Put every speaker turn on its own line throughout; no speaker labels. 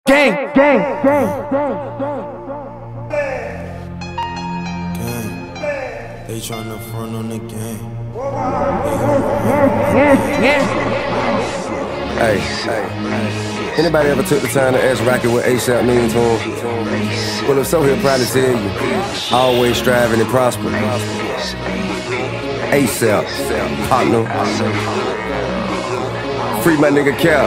Gang.
They tryna front on the game.
Hey, anybody ever took the time to ask Rocky what ASAP means to him? Well, if so, he'll probably tell you, always striving and prosper. ASAP, partner. Free my nigga Cap.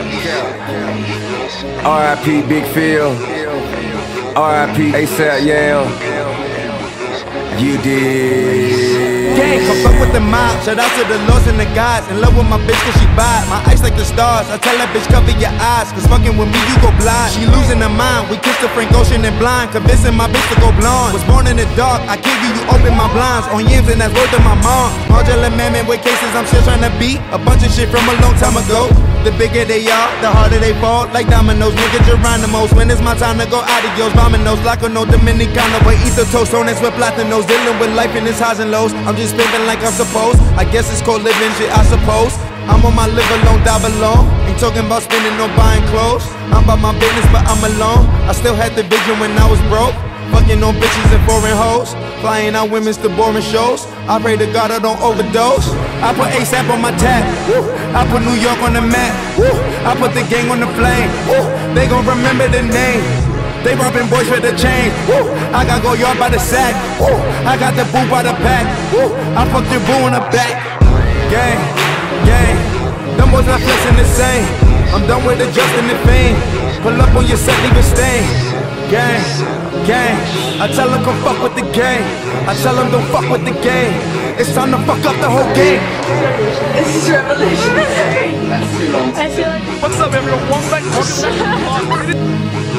R.I.P. Big Phil. R.I.P. ASAP Yam. You did.
Gang, come fuck with the mob. Shout out to the lords and the gods. In love with my bitch cause she vibe. My eyes like the stars. I tell that bitch cover your eyes, cause fucking with me you go blind. She losing her mind. We kissed the Frank Ocean and blind, convincing my bitch to go blonde. Was born in the dark. I give you open my blinds. On yams and that's worth of my mom. Modular man with cases I'm still trying to beat. A bunch of shit from a long time ago. The bigger they are, the harder they fall. Like dominoes, nigga Geronimo's. When it's my time to go adios, vominos. Like a no Dominicano, but eat the toast on this with platinos. Dealing with life in its highs and lows. I'm just living like I'm supposed. I guess it's called living shit, I suppose. I'm on my live alone, die alone. Ain't talking about spending or buying clothes. I'm about my business, but I'm alone. I still had the vision when I was broke. Fucking on bitches and foreign hoes. Flying out women's to boring shows. I pray to God I don't overdose. I put ASAP on my tap. I put New York on the map. I put the gang on the flame. They gon' remember the name. They robbing boys with the chain. I got go yard by the sack. I got the boo by the pack. I fucked your boo in the back. Gang. Them boys not flexing the same. I'm done with the Justin and fame. Pull up on your set, leave a stain. Gang. I tell them come fuck with the gang. I tell them don't fuck with the game. It's time to fuck up the whole game.
This is revolutionary. I feel like.
What's up, everyone? Welcome back.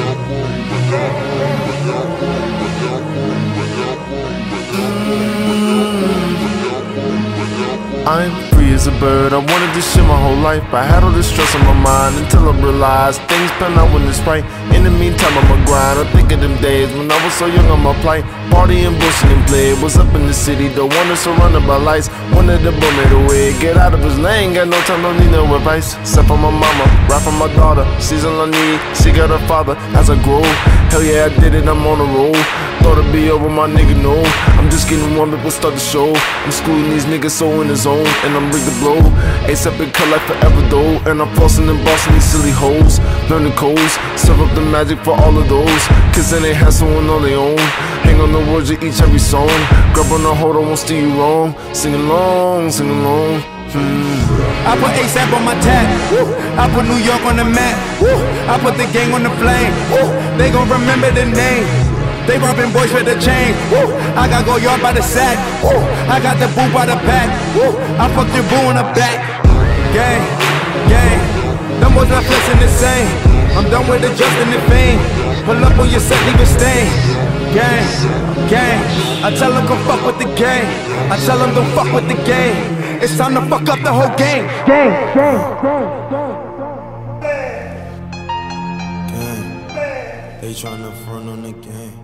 I'm free as a bird, I wanted this shit my whole life. I had all this stress on my mind until I realized things pan out when it's right. In the meantime I'ma grind, I think of them days when I was so young on my plight. Partying, bullshit and play, was up in the city, the one that's surrounded by lights. Wanted the boy made away, get out of his lane, got no time, don't need no advice. Except for my mama, right from my daughter, she's all I need, she got her father as I grow. Hell yeah I did it, I'm on a roll. Thought it'd be over, my nigga, no. I'm just getting warm, people start to show. I'm schooling these niggas so in the zone, and I'm ready to blow. ASAP been cut like forever though, and I'm flossing and bossing these silly hoes. Learn the codes, serve up the magic for all of those. Kids and they hustling on their own. Hang on the words of each every song. Grab on the hold, I won't steer you wrong. Sing along, sing along.
I put ASAP on my tap. I put New York on the map. I put the gang on the flame. They gon' remember the name. They robbing boys with the chain. I got go yard by the sack. I got the boo by the pack. I fucked your boo in the back. Gang. Them boys not flexing the same. I'm done with the Justin and fame. Pull up on your set, leave a stain. Gang. I tell them come fuck with the gang. I tell them don't fuck with the game. It's time to fuck up the whole game.
They tryna front on the game.